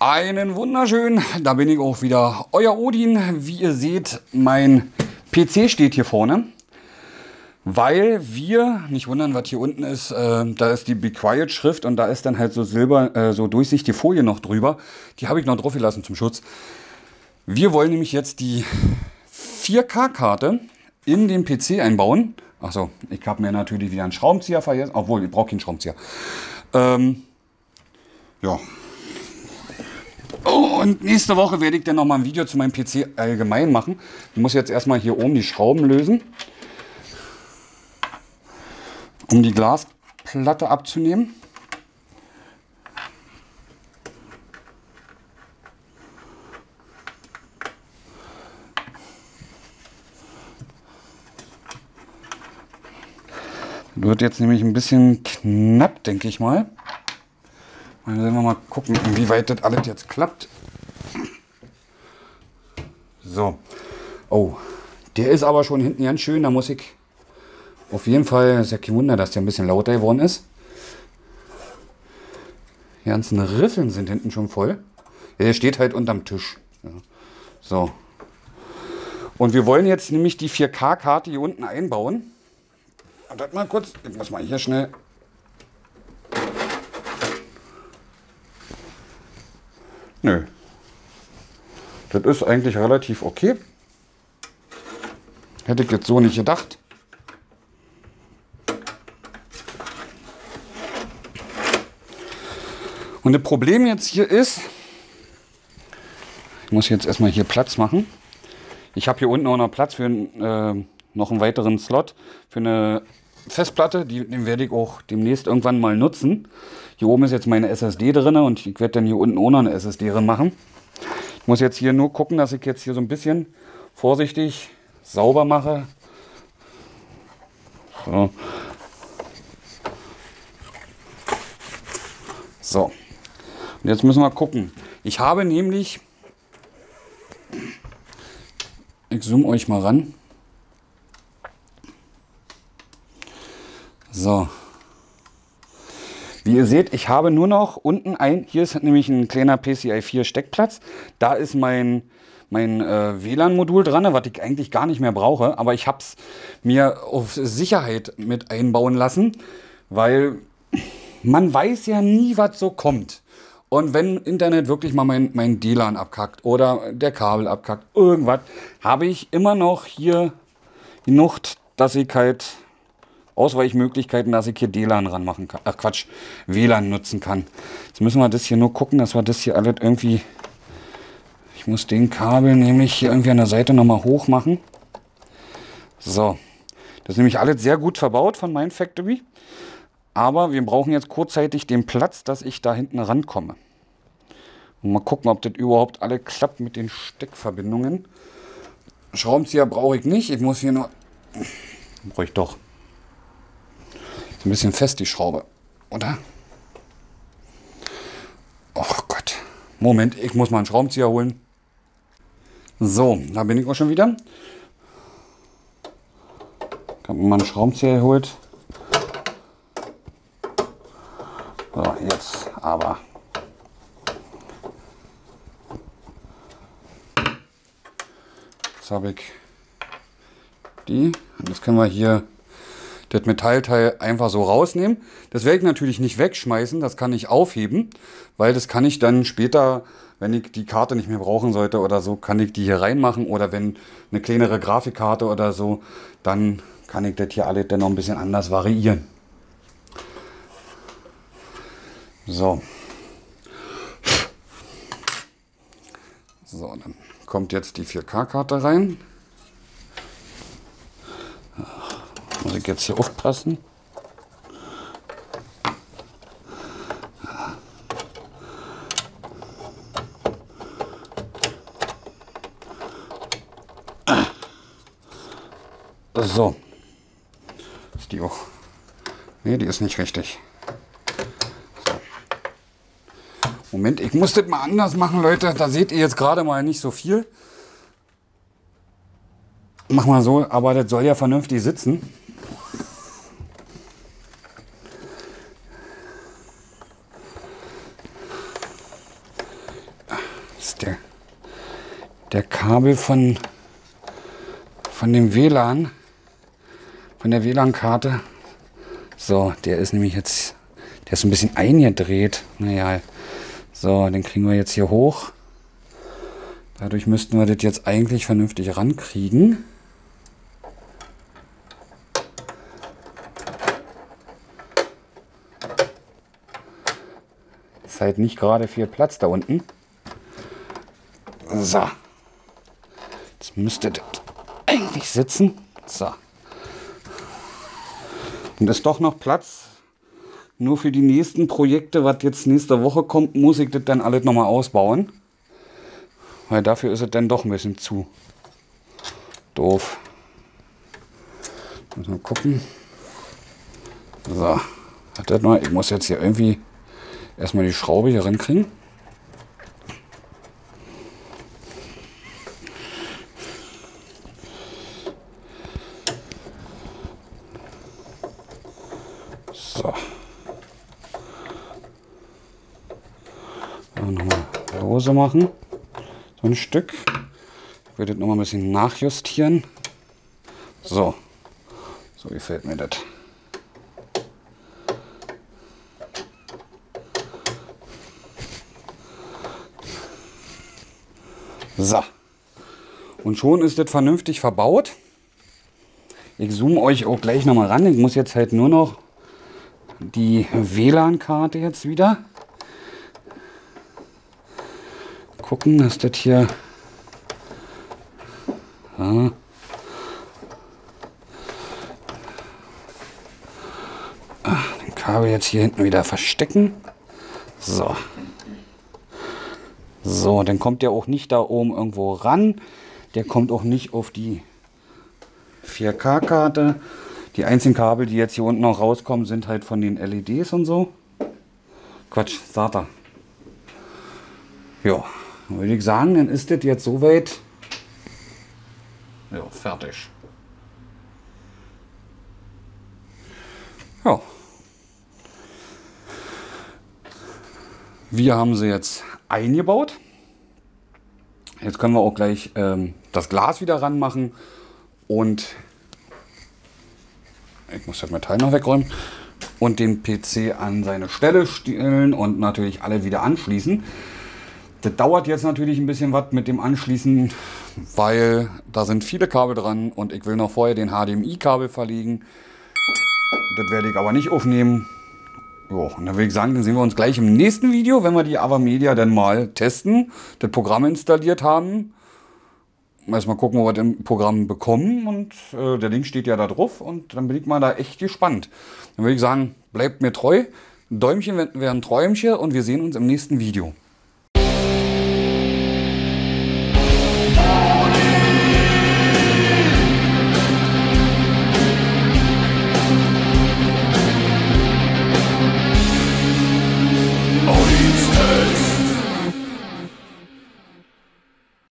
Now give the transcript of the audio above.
Einen wunderschönen, da bin ich auch wieder, euer Odin. Wie ihr seht, mein PC steht hier vorne, weil wir, nicht wundern, was hier unten ist, da ist die Be Quiet Schrift und da ist dann halt so Silber, so durchsichtige Folie noch drüber. Die habe ich noch drauf gelassen zum Schutz. Wir wollen nämlich jetzt die 4K-Karte in den PC einbauen. Achso, ich habe mir natürlich wieder einen Schraubenzieher vergessen, obwohl ich brauche keinen Schraubenzieher. Ja. Oh, und nächste Woche werde ich dann noch mal ein Video zu meinem PC allgemein machen. Ich muss jetzt erstmal hier oben die Schrauben lösen, um die Glasplatte abzunehmen. Wird jetzt nämlich ein bisschen knapp, denke ich mal. Dann werden wir mal gucken, inwieweit das alles jetzt klappt. So. Oh, der ist aber schon hinten ganz schön. Da muss ich auf jeden Fall, ist ja kein Wunder, dass der ein bisschen lauter geworden ist. Die ganzen Riffeln sind hinten schon voll. Ja, der steht halt unterm Tisch. Ja. So. Und wir wollen jetzt nämlich die 4K-Karte hier unten einbauen. Wartet mal kurz, ich muss mal hier schnell. Nö. Das ist eigentlich relativ okay. Hätte ich jetzt so nicht gedacht. Und das Problem jetzt hier ist, ich muss jetzt erstmal hier Platz machen. Ich habe hier unten auch noch Platz für noch einen weiteren Slot für eine Festplatte. Den werde ich auch demnächst irgendwann mal nutzen. Hier oben ist jetzt meine SSD drin und ich werde dann hier unten auch noch eine SSD drin machen. Ich muss jetzt hier nur gucken, dass ich jetzt hier so ein bisschen vorsichtig sauber mache. So. So. Und jetzt müssen wir gucken. Ich habe nämlich, ich zoome euch mal ran. So. Wie ihr seht, ich habe nur noch unten hier ist nämlich ein kleiner PCI 4 Steckplatz. Da ist mein WLAN-Modul dran, was ich eigentlich gar nicht mehr brauche. Aber ich habe es mir auf Sicherheit mit einbauen lassen, weil man weiß ja nie, was so kommt. Und wenn Internet wirklich mal mein WLAN abkackt oder der Kabel abkackt, irgendwas, habe ich immer noch hier genug, dass ich halt Ausweichmöglichkeiten, dass ich hier WLAN ranmachen kann. Ach Quatsch, WLAN nutzen kann. Jetzt müssen wir das hier nur gucken, dass wir das hier alles irgendwie. Ich muss den Kabel nämlich hier irgendwie an der Seite nochmal hoch machen. So. Das ist nämlich alles sehr gut verbaut von Mindfactory. Aber wir brauchen jetzt kurzzeitig den Platz, dass ich da hinten rankomme. Und mal gucken, ob das überhaupt alles klappt mit den Steckverbindungen. Schraubenzieher brauche ich nicht. Ich muss hier nur. Brauche ich doch. Ein bisschen fest die Schraube, oder? Oh Gott. Moment, ich muss mal einen Schraubenzieher holen. So, da bin ich auch schon wieder. Ich habe mal einen Schraubenzieher geholt. So, jetzt aber. Jetzt habe ich die. Und jetzt können wir hier das Metallteil einfach so rausnehmen. Das werde ich natürlich nicht wegschmeißen, das kann ich aufheben, weil das kann ich dann später, wenn ich die Karte nicht mehr brauchen sollte oder so, kann ich die hier reinmachen oder wenn eine kleinere Grafikkarte oder so, dann kann ich das hier alles dann noch ein bisschen anders variieren. So. So, dann kommt jetzt die 4K-Karte rein. Muss ich jetzt hier aufpassen. So. Ist die auch? Ne, die ist nicht richtig. So. Moment, ich muss das mal anders machen, Leute. Da seht ihr jetzt gerade mal nicht so viel. Mach mal so, aber das soll ja vernünftig sitzen. Das ist der Kabel von dem WLAN, von der WLAN-Karte. So, der ist nämlich jetzt, der ist ein bisschen eingedreht. Naja, so, den kriegen wir jetzt hier hoch. Dadurch müssten wir das jetzt eigentlich vernünftig rankriegen. Ist halt nicht gerade viel Platz da unten. So. Jetzt müsste das eigentlich sitzen. So. Und ist doch noch Platz. Nur für die nächsten Projekte, was jetzt nächste Woche kommt, muss ich das dann alles nochmal ausbauen. Weil dafür ist es dann doch ein bisschen zu doof. Mal gucken. So. Wartet mal, ich muss jetzt hier irgendwie erstmal die Schraube hier rankriegen. So. Nochmal lose machen. So ein Stück. Ich werde das nochmal ein bisschen nachjustieren. So. So gefällt mir das. So. Und schon ist das vernünftig verbaut. Ich zoome euch auch gleich nochmal ran. Ich muss jetzt halt nur noch die WLAN-Karte jetzt wieder gucken, dass das hier ja, den Kabel jetzt hier hinten wieder verstecken. So. So, dann kommt der auch nicht da oben irgendwo ran. Der kommt auch nicht auf die 4K-Karte. Die einzigen Kabel, die jetzt hier unten noch rauskommen, sind halt von den LEDs und so. Quatsch, SATA. Ja, würde ich sagen, dann ist das jetzt soweit. Ja, fertig. Ja. Wir haben sie jetzt eingebaut. Jetzt können wir auch gleich das Glas wieder ranmachen und ich muss das Metall noch wegräumen und den PC an seine Stelle stellen und natürlich alle wieder anschließen. Das dauert jetzt natürlich ein bisschen was mit dem Anschließen, weil da sind viele Kabel dran und ich will noch vorher den HDMI-Kabel verlegen. Das werde ich aber nicht aufnehmen. Jo, und dann würde ich sagen, dann sehen wir uns gleich im nächsten Video, wenn wir die AVerMedia dann mal testen, das Programm installiert haben. Erstmal gucken, wo wir das Programm bekommen und der Link steht ja da drauf und dann bin ich mal da echt gespannt. Dann würde ich sagen, bleibt mir treu, ein Däumchen wäre ein Träumchen und wir sehen uns im nächsten Video.